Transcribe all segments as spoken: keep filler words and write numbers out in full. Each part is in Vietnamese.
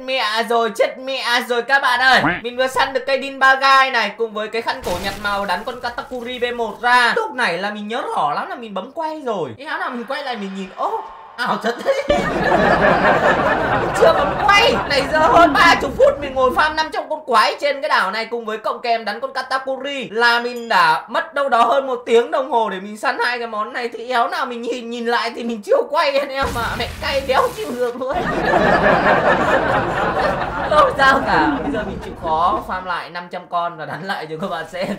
mẹ rồi, chết mẹ rồi các bạn ơi. Mình vừa săn được cây đin ba gai này cùng với cái khăn cổ nhạt màu đánh con Katakuri V một ra. Lúc này là mình nhớ rõ lắm là mình bấm quay rồi. Cái áo nào mình quay lại mình nhìn, ô ảo thật đấy. Chưa bấm quay. Này giờ hơn ba mươi phút mình ngồi farm năm trăm con quái trên cái đảo này cùng với cộng kèm đánh con Katakuri là mình đã mất đâu đó hơn một tiếng đồng hồ để mình săn hai cái món này. Thì éo nào mình nhìn nhìn lại thì mình chưa quay anh em mà mẹ cay đéo chịu được luôn. Không sao cả. Bây giờ mình chịu khó farm lại năm trăm con và đánh lại cho các bạn xem.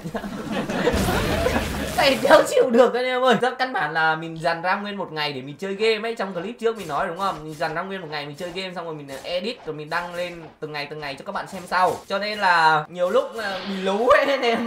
Cay đéo chịu được anh em ơi. Rất căn bản là mình dàn ra nguyên một ngày để mình chơi game ấy. Trong clip trước mình nói đúng không, mình dàn ra nguyên một ngày mình chơi game xong rồi mình edit rồi mình đăng lên từng ngày từng ngày cho các bạn xem sau. Cho nên là nhiều lúc bị lú ấy anh em.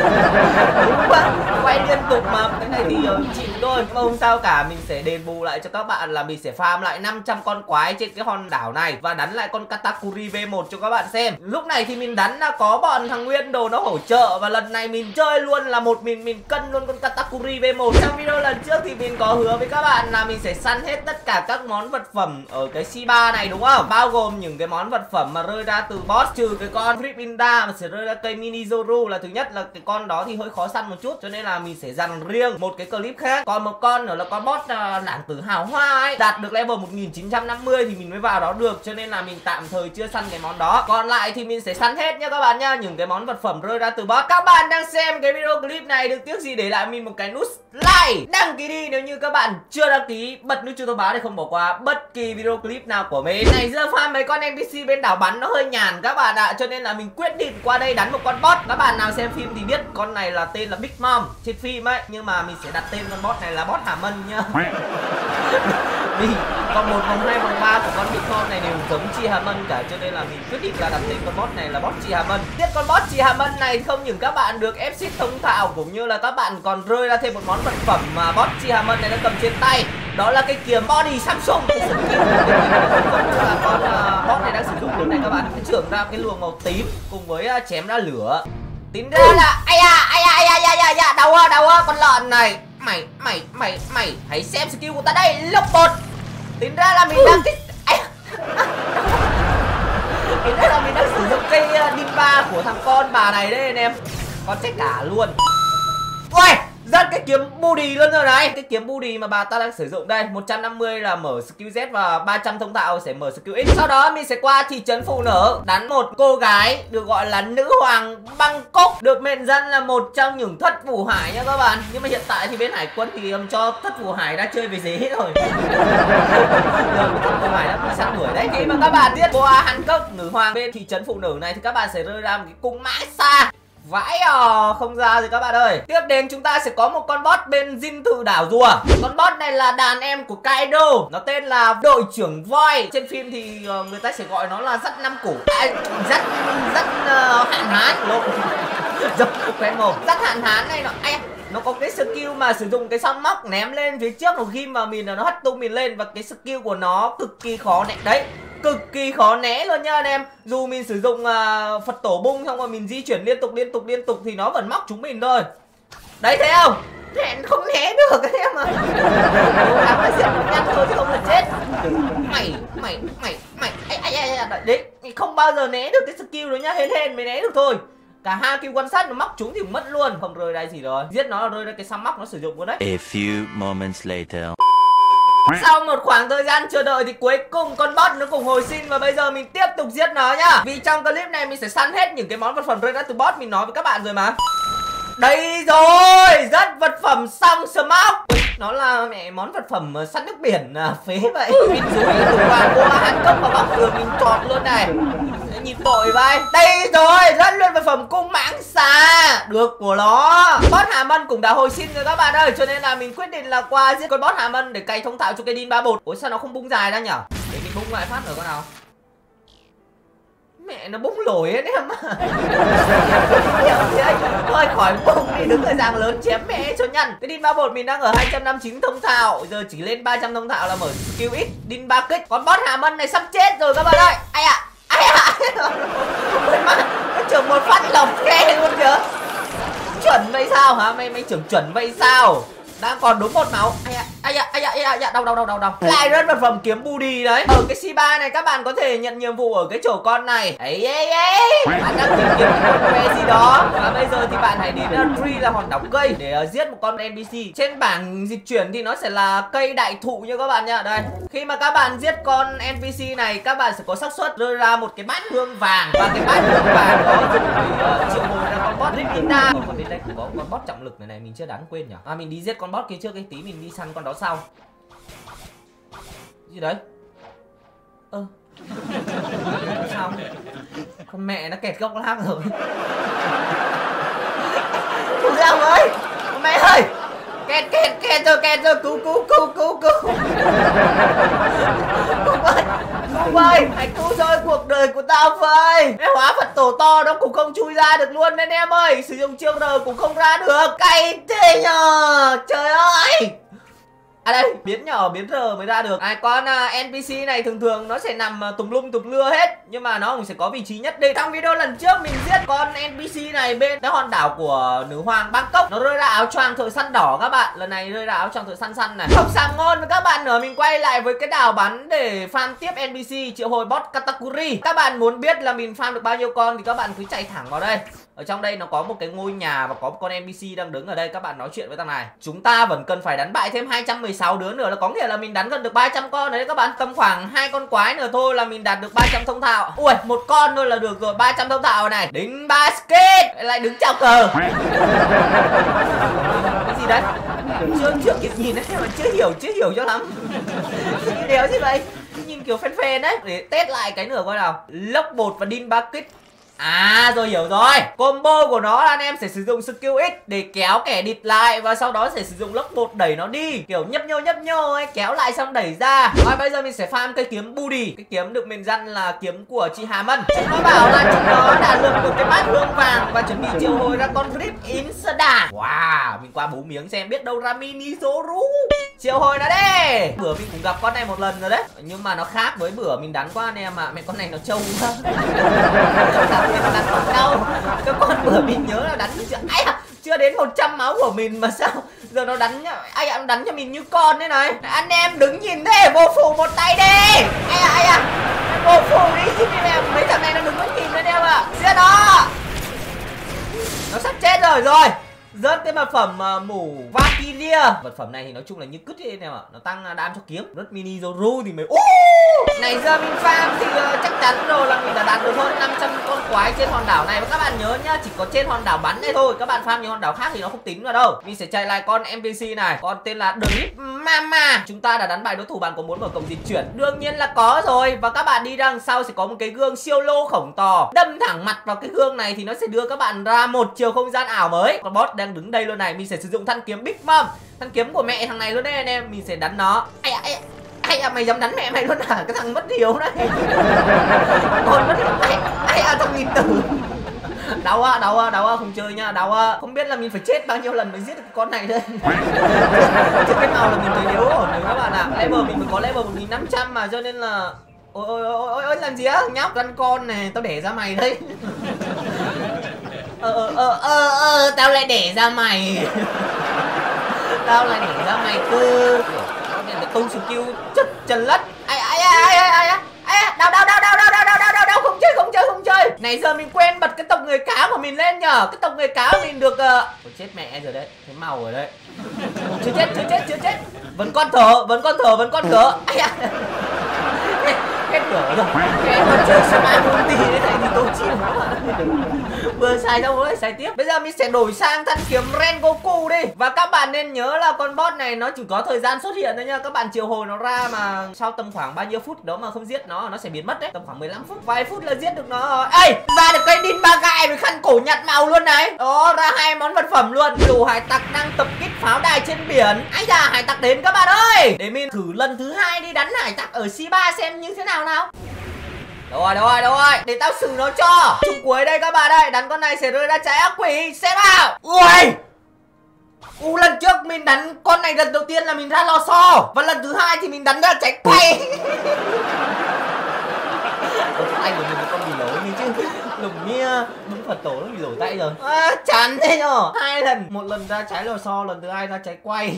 Quay liên tục mà cái này thì chịu thôi. Mà không sao cả, mình sẽ đền bù lại cho các bạn là mình sẽ farm lại năm trăm con quái trên cái hòn đảo này và đánh lại con Katakuri V một cho các bạn xem. Lúc này thì mình đánh là có bọn thằng Nguyên Đồ nó hỗ trợ và lần này mình chơi luôn là một mình mình cân luôn con Katakuri V một. Trong video lần trước thì mình có hứa với các bạn là mình sẽ săn hết tất cả các món vật phẩm ở cái xê ba này đúng không? Bao gồm những cái món vật phẩm mà rơi ra từ boss, trừ cái con Fripinda mà sẽ rơi ra cây Mini Zoru là thứ nhất là cái con đó thì hơi khó săn một chút, cho nên là mình sẽ dàn riêng một cái clip khác. Còn một con nữa là con boss lãng tử hào hoa ấy, đạt được level một nghìn chín trăm năm mươi thì mình mới vào đó được, cho nên là mình tạm thời chưa săn cái món đó. Còn lại thì mình sẽ săn hết nha các bạn nha, những cái món vật phẩm rơi ra từ boss. Các bạn đang xem cái video clip này đừng tiếc gì để lại mình một cái nút like, đăng ký đi nếu như các bạn chưa đăng ký, bật nút chuông thông báo để không bỏ qua bất kỳ video clip nào của mình. Này giờ farm mấy con en pê xê bên đảo bắn nó hơi nhàn các bạn ạ, cho nên là mình quyết định qua đây đánh một con boss. Các bạn nào xem phim thì biết con này là tên là Big Mom trên phim ấy, nhưng mà mình sẽ đặt tên con boss này là boss Hà Mân nhá. Vì còn một vòng hai vòng ba của con Big Mom này đều giống Chị Hà Mân cả, cho nên là mình quyết định là đặt tên con boss này là boss Chị Hà Mân. Biết con boss Chị Hà Mân này không những các bạn được ép xít thông thạo cũng như là các bạn còn rơi ra thêm một món vật phẩm mà boss Chị Hà Mân này nó cầm trên tay, đó là cái kiếm body Samsung. Cái skill là con uh, boss này đang sử dụng lúc này các bạn, cái trưởng ra cái luồng màu tím cùng với uh, chém ra lửa. Tính ra là ai da ai da ai da ai da đau à đau à con lợn này. Mày mày mày mày hãy xem skill của ta đây, lốc bột. Tính ra là mình đang kích tính ra là mình đang sử dụng cây uh, đin ba của thằng con bà này đấy anh em. Con chết cả luôn. Ui, rất cái kiếm body luôn rồi này. Cái kiếm body mà bà ta đang sử dụng đây, một trăm năm mươi là mở skill Z và ba trăm thông thạo sẽ mở skill X. Sau đó mình sẽ qua thị trấn phụ nữ đánh một cô gái được gọi là nữ hoàng Bangkok, được mệnh danh là một trong những thất vũ hải nha các bạn. Nhưng mà hiện tại thì bên hải quân thì um, cho thất vũ hải đã chơi về dế rồi. Thất vũ hải đã bị săn đuổi đấy. Khi mà các bạn giết qua Hancock nữ hoàng bên thị trấn phụ nữ này thì các bạn sẽ rơi ra một cái cung mã xa. Vãi à, không ra rồi các bạn ơi. Tiếp đến chúng ta sẽ có một con boss bên dinh thự đảo rùa. Con boss này là đàn em của Kaido, nó tên là đội trưởng voi. Trên phim thì uh, người ta sẽ gọi nó là dắt năm củ à, dắt dắt uh, hạn hán lộn. Dập quen mồm. Dắt hạn hán này nó ai nó có cái skill mà sử dụng cái song móc ném lên phía trước một khi mà mình là nó hất tung mình lên, và cái skill của nó cực kỳ khó né đấy, cực kỳ khó né luôn nha anh em. Dù mình sử dụng uh, Phật tổ bung xong rồi mình di chuyển liên tục liên tục liên tục thì nó vẫn móc chúng mình thôi. Đấy thấy không? Hẹn không né được anh em à. Cố gắng phải diệt nó nhanh thôi chứ không là chết. Mày mày mày mày ai ai ai, ai. Đấy, không bao giờ né được cái skill đó nhá, hên hên mới né được thôi. Cả hai kill quan sát nó móc chúng thì mất luôn, không rơi đây gì rồi. Giết nó là rơi ra cái xăm móc nó sử dụng luôn đấy. A few moments later. Sau một khoảng thời gian chờ đợi thì cuối cùng con boss nó cùng hồi sinh và bây giờ mình tiếp tục giết nó nhá. Vì trong clip này mình sẽ săn hết những cái món vật phẩm rơi ra từ boss, mình nói với các bạn rồi mà. Đây rồi, rất vật phẩm xong smoke. Nó là mẹ món vật phẩm săn nước biển à, phế vậy. Mình rúi từ hoàng qua Hancock và bóc đường mình trọt luôn này. Nhìn tội vai. Đây rồi, rất luôn vật phẩm cung mãng xà. Được của nó. Boss Hà Mân cũng đã hồi sinh rồi các bạn ơi, cho nên là mình quyết định là qua giết con boss Hà Mân để cày thông thạo cho cây đin ba bột. Ủa sao nó không bung dài ra nhở? Để mình bung lại phát nữa con nào. Mẹ nó bung lồi ấy em ạ. Thôi khỏi bung đi, đứng ở dạng lớn chém mẹ cho nhăn. Cái đin ba bột mình đang ở hai trăm năm mươi chín thông thạo, giờ chỉ lên ba trăm thông thạo là mở skill X đin ba kích. Còn boss Hà Mân này sắp chết rồi các bạn ơi. Ai ạ? Ai ạ? Nó trưởng một phát lọc khe luôn kìa. Chuẩn vậy sao hả? Mày mày trưởng chuẩn vậy sao? Đang còn đúng một máu. Ai à, ai à, ai à, ai à, ai à, đau đau đau đau đau. Lại rớt vật phẩm kiếm booty đấy. Ở cái xê ba này các bạn có thể nhận nhiệm vụ ở cái chỗ con này. Ấy ấy ấy. Bạn đang tìm kiếm cái con que gì đó. Và bây giờ thì bạn hãy đến uh, tree là hòn đảo cây để uh, giết một con en pê xê. Trên bảng dịch chuyển thì nó sẽ là cây đại thụ như các bạn nhá. Đây. Khi mà các bạn giết con en pê xê này, các bạn sẽ có xác suất rơi ra một cái bát hương vàng. Và cái bát hương vàng đó dùng để uh, triệu hồi ra con boss Ripinda. Còn bên đây cũng có con boss trọng lực này này, mình chưa đánh quên nhỉ. À mình đi giết con boss kia trước, cái tí mình đi săn con đó sau. Gì đấy? Ơ à. Sao? Con mẹ nó kẹt gốc lác rồi. Không sao ơi. Con mẹ ơi. Kẹt kẹt kẹt rồi kẹt rồi. Cứu cứu cứu cứu cứu. Không ơi. Không ơi. Hãy cứu rỗi cuộc đời của tao vậy. Cái hóa Phật tổ to nó cũng không chui ra được luôn nên em ơi. Sử dụng chiêu R cũng không ra được. Cay thế nhờ. Trời ơi. À đây, biến nhỏ biến R mới ra được. À, con uh, en pê xê này thường thường nó sẽ nằm uh, tùm lum tùm lưa hết, nhưng mà nó cũng sẽ có vị trí nhất định. Trong video lần trước mình giết con en pê xê này bên cái hòn đảo của nữ hoàng Bangkok, nó rơi ra áo choàng thợ săn đỏ các bạn. Lần này rơi ra áo choàng thợ săn săn này. Không sáng ngon với các bạn nữa, mình quay lại với cái đảo bắn để farm tiếp en pê xê triệu hồi boss Katakuri. Các bạn muốn biết là mình farm được bao nhiêu con thì các bạn cứ chạy thẳng vào đây. Ở trong đây nó có một cái ngôi nhà và có một con en pê xê đang đứng ở đây. Các bạn nói chuyện với thằng này. Chúng ta vẫn cần phải đánh bại thêm hai trăm mười sáu đứa nữa, là có nghĩa là mình đánh gần được ba trăm con đấy các bạn. Tầm khoảng hai con quái nữa thôi là mình đạt được ba trăm thông thạo. Ui, một con thôi là được rồi, ba trăm thông thạo này. Đính basket lại đứng chào cờ. Cái gì đấy? Chưa chưa kịp nhìn đấy mà chưa hiểu chưa hiểu cho lắm. Cái đéo gì vậy? Nhìn kiểu phèn phèn đấy. Để test lại cái nữa coi nào. Lốc bột và đin basket. À rồi hiểu rồi. Combo của nó là anh em sẽ sử dụng skill X để kéo kẻ địch lại, và sau đó sẽ sử dụng lốc bột đẩy nó đi, kiểu nhấp nhô nhấp nhô ấy, kéo lại xong đẩy ra. Và bây giờ mình sẽ farm cây kiếm booty. Cái kiếm được mình dặn là kiếm của chị Hà Mân. Chúng nó bảo là chúng nó đã lượm được cái bát hương vàng và chuẩn bị triệu hồi ra con Rip Insada. Wow, mình qua bú miếng xem biết đâu ra mini Zoru. Triệu hồi nó đi. Bữa mình cũng gặp con này một lần rồi đấy, nhưng mà nó khác với bữa mình đánh qua anh em ạ. Mẹ con này nó trâu quá. Nó đánh còn đâu. Cái con bữa mình nhớ là đánh chưa, ai à, chưa đến một trăm máu của mình mà sao giờ nó đánh ai ạ, đánh cho mình như con thế này. Anh em đứng nhìn thế, vô phụ một tay đi. Ai à, ai à, vô phụ đi chứ em. Mấy thằng này nó đừng có nhìn nữa em ạ. Giết nó. Nó sắp chết rồi rồi. Rớt cái vật phẩm uh, mũ Valkyria. Vật phẩm này thì nói chung là như cứt ấy em ạ. Nó tăng đam cho kiếm. Rớt mini Zoru thì mới. uh! Này giờ mình farm thì uh, chắc chắn rồi là mình đã đạt được hơn năm trăm con quái trên hòn đảo này. Và các bạn nhớ nhá, chỉ có trên hòn đảo bắn này thôi. Các bạn farm những hòn đảo khác thì nó không tính vào đâu. Mình sẽ chạy lại con en pê xê này. Con tên là Drip Mama. Chúng ta đã đánh bại đối thủ. Bạn có muốn mở cổng dịch chuyển? Đương nhiên là có rồi. Và các bạn đi đằng sau sẽ có một cái gương siêu lô khổng to. Đâm thẳng mặt vào cái gương này thì nó sẽ đưa các bạn ra một chiều không gian ảo mới. Con boss đang đứng đây luôn này. Mình sẽ sử dụng thanh kiếm Big Mom, thanh kiếm của mẹ thằng này luôn đấy anh em. Mình sẽ đánh nó. Ai à, ai à, ai à, mày dám đánh mẹ mày luôn hả? Cái thằng mất hiếu đấy. Con mất hiếu. Ai, ai à, thằng nghìn tử. Đau á, đau á, đau á, không chơi nha, đau á. Không biết là mình phải chết bao nhiêu lần mới giết được con này đây. Chứ cái màu là mình thấy yếu ổn rồi các bạn ạ. À. Level mình mới có level một nghìn năm trăm mà, cho nên là ôi ôi ôi ôi ôi làm gì á, nhóc lăn con này, tao để ra mày đấy. Ờ ờ ờ ờ ờ tao lại để ra mày. Tao lại để ra mày cơ. Cái tung skill chất chân lất. Ai ai ai ai ai ai đau đau đau đau đau đau đau đau đau không chơi không chơi không chơi. Này giờ mình quên bật cái tộc người cáo của mình lên nhở. Cái tộc người cáo của mình được uh... Ôi, chết mẹ rồi đấy, thấy màu rồi đấy. Chưa chết chưa chết chưa chết. Vẫn con thở vẫn con thở vẫn con thở. Ai à. Hết cửa rồi. Cái con chơi Sama Multi thế này thì tôi chịu. Vừa xài xong rồi xài tiếp. Bây giờ mình sẽ đổi sang thanh kiếm Rengoku đi. Và các bạn nên nhớ là con boss này nó chỉ có thời gian xuất hiện thôi nha. Các bạn triệu hồi nó ra mà sau tầm khoảng bao nhiêu phút đó mà không giết nó, nó sẽ biến mất đấy. Tầm khoảng mười lăm phút, vài phút là giết được nó rồi. Ê, ra được cây đinh ba gai với khăn cổ nhạt màu luôn này. Đó, ra hai món vật phẩm luôn. Đủ hải tặc đang tập kích pháo đài trên biển. Ái da, hải tặc đến các bạn ơi. Để mình thử lần thứ hai đi đánh hải tặc ở xê ba xem như thế nào nào. Đâu rồi, đâu rồi, đâu rồi. Để tao xử nó cho. Chung cuối đây các bạn ơi. Đánh con này sẽ rơi ra trái ác quỷ. Xem nào. Ui. U lần trước mình đánh con này lần đầu tiên là mình ra lò xo. Và lần thứ hai thì mình đánh ra trái quay. Ôi, tay của mình con bị lỗi đi chứ. Lùm mia đúng Phật tổ nó bị lỗi tay rồi. À, chán thế nhở. Hai lần, một lần ra trái lò xo, lần thứ hai ra trái quay.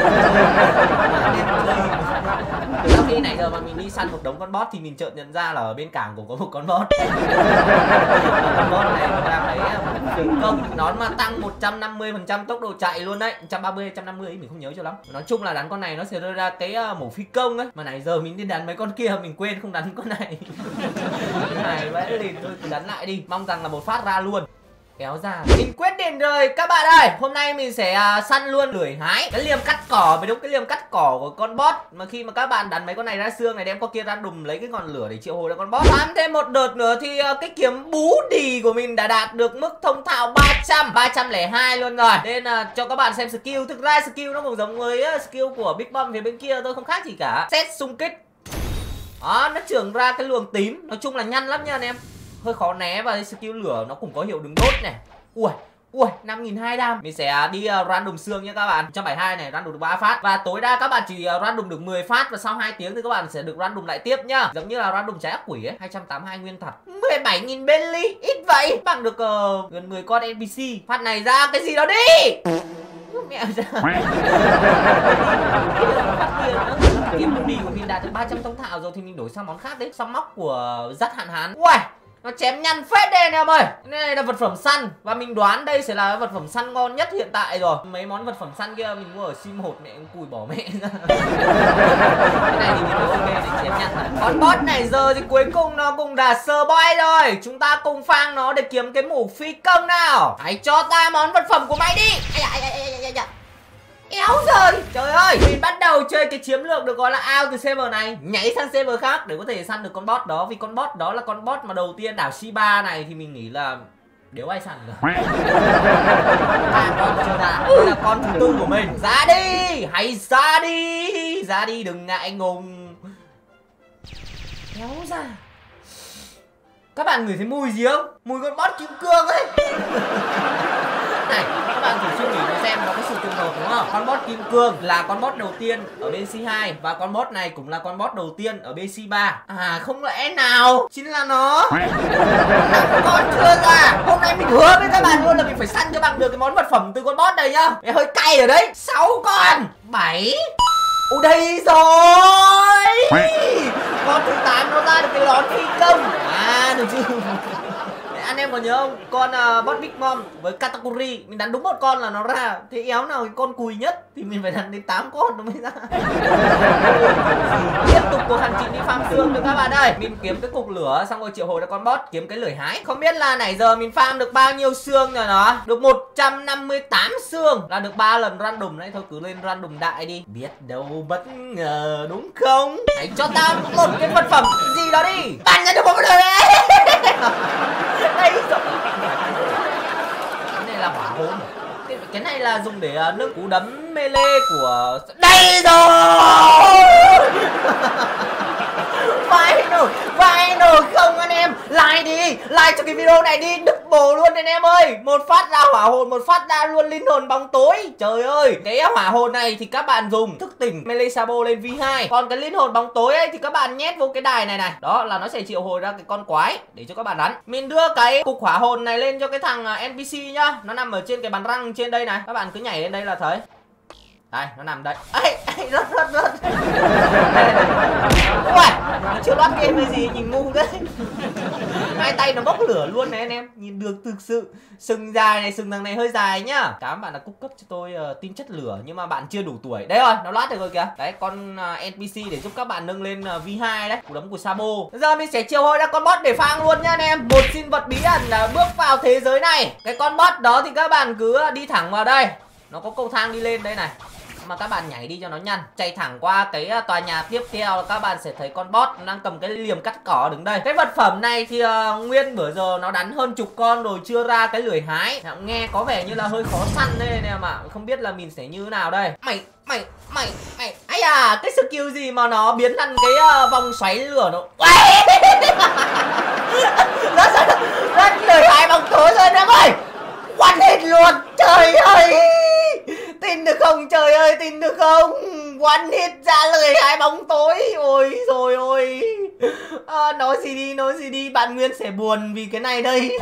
Từ sau khi nãy giờ mà mình đi săn một đống con boss thì mình chợt nhận ra là ở bên cảng cũng có một con boss. Con boss này nó ra cái khinh công, nó mà tăng một trăm năm mươi phần trăm tốc độ chạy luôn đấy. một trăm ba mươi, một trăm năm mươi ấy mình không nhớ cho lắm. Nói chung là đánh con này nó sẽ rơi ra cái uh, mổ phi công ấy. Mà nãy giờ mình đi đánh mấy con kia mình quên không đánh con này. Cái này vãi liền thôi, cứ đánh lại đi. Mong rằng là một phát ra luôn. Kéo ra. Mình quyết định rồi các bạn ơi. Hôm nay mình sẽ uh, săn luôn lưỡi hái. Cái liềm cắt cỏ với đúng cái liềm cắt cỏ của con boss. Mà khi mà các bạn đánh mấy con này ra xương này, đem con kia ra đùm lấy cái ngọn lửa để triệu hồi ra con boss. Bắn thêm một đợt nữa thì uh, cái kiếm bú đì của mình đã đạt được mức thông thạo ba trăm, ba trăm lẻ hai luôn rồi. Nên uh, cho các bạn xem skill. Thực ra skill nó cũng giống với uh, skill của Big Bomb phía bên kia thôi, không khác gì cả. Xét xung kích. Đó, nó trưởng ra cái luồng tím. Nói chung là nhanh lắm nha anh em. Hơi khó né và skill lửa nó cũng có hiệu đứng đốt này. Ui, ui, năm nghìn hai trăm đam. Mình sẽ đi uh, random xương nha các bạn. một trăm bảy mươi hai này, random được ba phát. Và tối đa các bạn chỉ uh, random được mười phát. Và sau hai tiếng thì các bạn sẽ được random lại tiếp nhá. Giống như là random trái ác quỷ ấy, hai trăm tám mươi hai nguyên thật. mười bảy nghìn Bentley, ít vậy. Bằng được uh, gần mười con en pê xê. Phát này ra cái gì đó đi. Mẹ ra. Kiếm booty của mình đạt được ba trăm thông thạo rồi thì mình đổi sang món khác đấy. Xong móc của dắt hạn hán. Ui, nó chém nhăn phết đây anh em ơi. Cái này là vật phẩm săn. Và mình đoán đây sẽ là vật phẩm săn ngon nhất hiện tại rồi. Mấy món vật phẩm săn kia mình mua ở sim một mẹ cũng cùi bỏ mẹ ra. Cái này thì mình thấy ok để chém nhăn này. Con boss này giờ thì cuối cùng nó cũng đã sơ boy rồi. Chúng ta cùng phang nó để kiếm cái mũ phi công nào. Hãy cho ta món vật phẩm của mày đi. Ai da, ai da, ai da, ai da. Éo rồi. Trời ơi, mình bắt đầu chơi cái chiến lược được gọi là out từ server này, nhảy sang server khác để có thể săn được con boss đó. Vì con boss đó là con boss mà đầu tiên đảo Shiba này thì mình nghĩ là nếu ai săn được. À, con chưa ra. Đây là con thứ tư của mình. Ra đi, hãy ra đi. Ra đi, đừng ngại ngùng. Éo ra. Các bạn ngửi thấy mùi gì không? Mùi con boss kim cương ấy. Này, các bạn thử suy nghĩ mà xem nó có sự trùng hợp đúng không? Con boss kim cương là con boss đầu tiên ở bên xê hai và con boss này cũng là con boss đầu tiên ở bên xê ba. À, không lẽ nào chính là nó. Con chưa ra. Hôm nay mình hứa với các bạn luôn là mình phải săn cho bằng được cái món vật phẩm từ con boss này nhá. Mẹ hơi cay ở đấy. Sáu con, bảy. Ủa đây rồi. Con thứ tám nó ra được cái lón phi công. À, được chưa? Anh em có nhớ không? Con uh, boss Big Mom với Katakuri mình đánh đúng một con là nó ra. Thế éo nào cái con cùi nhất thì mình phải đánh đến tám con nó mới ra. Tiếp tục cuộc hành trình đi farm xương được các bạn ơi. Mình kiếm cái cục lửa xong rồi triệu hồi ra con boss, kiếm cái lưỡi hái. Không biết là nãy giờ mình farm được bao nhiêu xương rồi nó. Được một trăm năm mươi tám xương là được ba lần random đấy. Thôi cứ lên random đại đi. Biết đâu bất ngờ đúng không? Hãy cho ta một cái vật phẩm gì đó đi. Bạn nhận được một vật phẩm đấy. Đây rồi. Cái này là hỏa hồn. Cái, cái này là dùng để uh, nâng cú đấm melee của. Đây rồi. Vai nổ, vai nổ không anh em. Like đi, like cho cái video này đi. Đứt bồ luôn anh em ơi. Một phát ra hỏa hồn, một phát ra luôn linh hồn bóng tối. Trời ơi, cái hỏa hồn này thì các bạn dùng thức tỉnh melee Sabo lên vê hai. Còn cái linh hồn bóng tối ấy thì các bạn nhét vô cái đài này này. Đó là nó sẽ triệu hồi ra cái con quái để cho các bạn đánh. Mình đưa cái cục hỏa hồn này lên cho cái thằng en pê xê nhá. Nó nằm ở trên cái bàn răng trên đây này. Các bạn cứ nhảy lên đây là thấy. Đây, nó nằm đây. Ây, ây, rớt, rớt, rớt. Ui, nó chưa lót game cái gì, nhìn ngu đấy. Hai tay nó bốc lửa luôn này anh em. Nhìn được thực sự. Sừng dài này, sừng thằng này hơi dài nhá. Cảm ơn bạn đã cung cấp cho tôi uh, tin chất lửa. Nhưng mà bạn chưa đủ tuổi. Đấy rồi, nó lót được rồi kìa. Đấy, con uh, en pê xê để giúp các bạn nâng lên uh, vê hai đấy. Cú đấm của Sabo. Bây giờ mình sẽ triệu hồi ra con boss để phang luôn nhá anh em. Một sinh vật bí ẩn uh, bước vào thế giới này. Cái con boss đó thì các bạn cứ uh, đi thẳng vào đây. Nó có cầu thang đi lên đây này. Mà các bạn nhảy đi cho nó nhanh. Chạy thẳng qua cái tòa nhà tiếp theo là các bạn sẽ thấy con boss đang cầm cái liềm cắt cỏ đứng đây. Cái vật phẩm này thì uh, nguyên bữa giờ nó đánh hơn chục con rồi chưa ra cái lưỡi hái. Nghe có vẻ như là hơi khó săn đây anh em ạ. Không biết là mình sẽ như thế nào đây. Mày, mày, mày, mày. Ây à, cái skill gì mà nó biến thành cái uh, vòng xoáy lửa nó. Rất rất rất lưỡi hái bóng tối rồi anh em ơi. One hit luôn. Trời ơi. Tin được không trời ơi, tin được không? One hit ra lời hai bóng tối. Ôi rồi ôi. À, nói gì đi, nói gì đi, bạn Nguyên sẽ buồn vì cái này đây.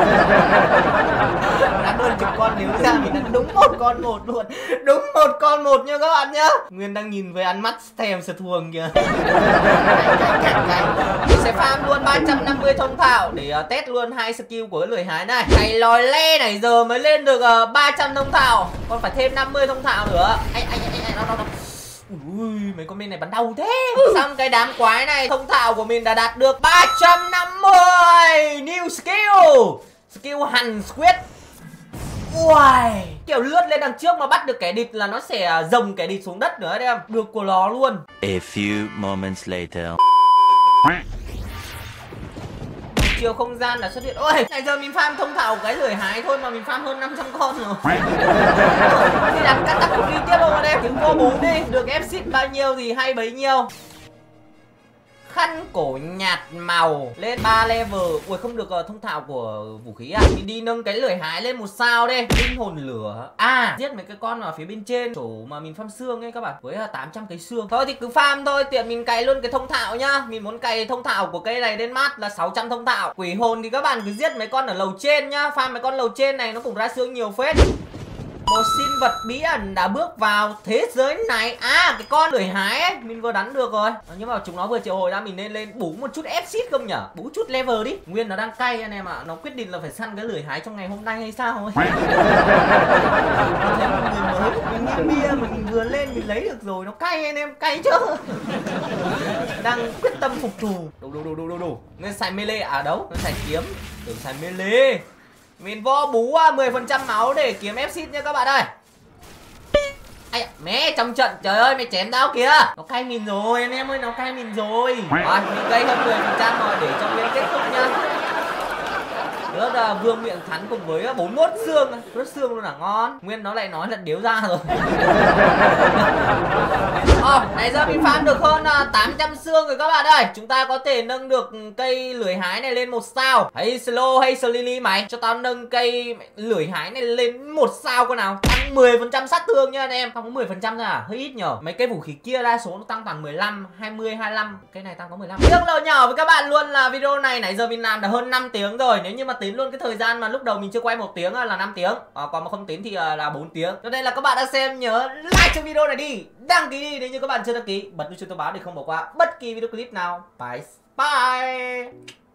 Đã hơn chục con nếu ra mình đã đúng một con một luôn. Đúng một con một nha các bạn nhá. Nguyên đang nhìn với ánh mắt thèm sờ thuồng kìa. Mình sẽ farm luôn ba trăm năm mươi thông thạo để uh, test luôn hai skill của cái lười hái này. Thầy lòi le này giờ mới lên được uh, ba trăm thông thạo, còn phải thêm năm mươi thông thạo nữa. Anh anh anh anh đâu đâu đâu. Ui, mấy con bên này bắn đau thế. Xong cái đám quái này thông thạo của mình đã đạt được ba trăm năm mươi. New skill, skill hằn squid. Ui, kiểu lướt lên đằng trước mà bắt được kẻ địch là nó sẽ dòng kẻ địch xuống đất nữa đấy em. Được của nó luôn. A few moments later. Chiều không gian đã xuất hiện. Ôi, nãy giờ mình farm thông thạo cái lười hái thôi mà mình farm hơn năm trăm con rồi. Thì đặt cắt tắc đi tiếp không anh em? Tiếng vô bú đi. Được ép xít bao nhiêu thì hay bấy nhiêu. Khăn cổ nhạt màu lên ba level. Ui, không được uh, thông thạo của vũ khí à? Thì đi nâng cái lười hái lên một sao đi. Linh hồn lửa. À, giết mấy cái con ở phía bên trên chỗ mà mình farm xương ấy các bạn. Với uh, tám trăm cái xương. Thôi thì cứ farm thôi, tiện mình cày luôn cái thông thạo nhá. Mình muốn cày thông thạo của cây này đến mát là sáu trăm thông thạo. Quỷ hồn thì các bạn cứ giết mấy con ở lầu trên nhá. Farm mấy con lầu trên này nó cũng ra xương nhiều phết. Một sinh vật bí ẩn đã bước vào thế giới này. À, cái con lười hái ấy mình vừa đánh được rồi. À, nhưng mà chúng nó vừa triệu hồi ra, mình nên lên bú một chút ép xít không nhở? Bú chút level đi. Nguyên nó đang cay anh em ạ. À. Nó quyết định là phải săn cái lười hái trong ngày hôm nay hay sao ấy. Thấy một người mới, mình nghiêng bia mình vừa lên mình lấy được rồi. Nó cay anh em, cay chưa? Đang quyết tâm phục thù. Đủ đủ đủ đủ đủ đủ. Nên xài melee à đâu? Nó xài kiếm. Tưởng xài melee. Mình vo bú mười phần trăm máu để kiếm ép xít nha các bạn ơi. Ai mẹ, trong trận trời ơi mày chém tao kìa. Nó cay mình rồi anh em ơi, nó cay mình rồi. Rồi mình gây hơn mười phần trăm rồi để cho game kết thúc nha. Rất là vương miệng thắn cùng với bốn mươi mốt xương. Rất xương luôn là ngon. Nguyên nó lại nói là điếu ra rồi. Ờ, nãy giờ mình farm được hơn tám trăm xương rồi các bạn ơi. Chúng ta có thể nâng được cây lưỡi hái này lên một sao. Hay slow hay slily mày, cho tao nâng cây lưỡi hái này lên một sao con nào. Tăng mười phần trăm sát thương nha anh em. Tăng có mười phần trăm thôi à, hơi ít nhờ. Mấy cây vũ khí kia đa số nó tăng khoảng mười lăm, hai mươi, hai mươi lăm. Cái này tăng có mười lăm. Tiếc lời nhỏ với các bạn luôn là video này nãy giờ mình làm đã hơn năm tiếng rồi. Nếu như mà tính luôn cái thời gian mà lúc đầu mình chưa quay một tiếng là năm tiếng. À, còn mà không tính thì là bốn tiếng. Cho nên là các bạn đang xem nhớ like cho video này đi, đăng ký đi nếu như các bạn chưa đăng ký, bật nút chuông thông báo để không bỏ qua bất kỳ video clip nào. Bye bye.